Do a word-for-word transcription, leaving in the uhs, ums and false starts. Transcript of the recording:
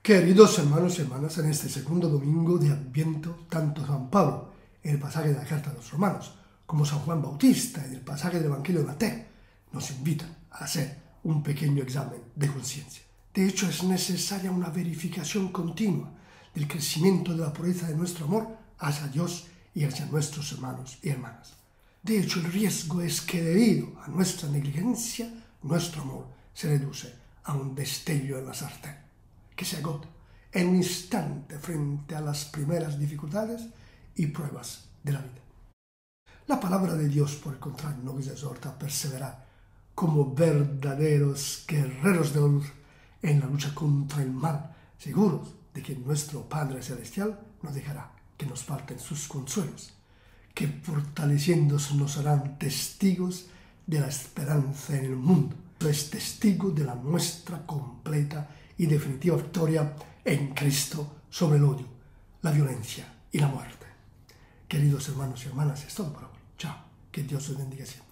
Queridos hermanos y hermanas, en este segundo domingo de Adviento, tanto San Pablo en el pasaje de la carta a los romanos como San Juan Bautista en el pasaje del Evangelio de Mateo nos invitan a hacer un pequeño examen de conciencia. De hecho, es necesaria una verificación continua del crecimiento de la pureza de nuestro amor hacia Dios y hacia nuestros hermanos y hermanas. De hecho, el riesgo es que debido a nuestra negligencia, nuestro amor se reduce a un destello en la sartén, que se agota en un instante frente a las primeras dificultades y pruebas de la vida. La palabra de Dios, por el contrario, nos exhorta a perseverar como verdaderos guerreros de la luz en la lucha contra el mal, seguros de que nuestro Padre Celestial no dejará que nos falten sus consuelos, que fortaleciéndose nos harán testigos de la esperanza en el mundo. Es testigo de la nuestra completa y definitiva victoria en Cristo sobre el odio, la violencia y la muerte. Queridos hermanos y hermanas, es todo por hoy. Chao. Que Dios os bendiga siempre.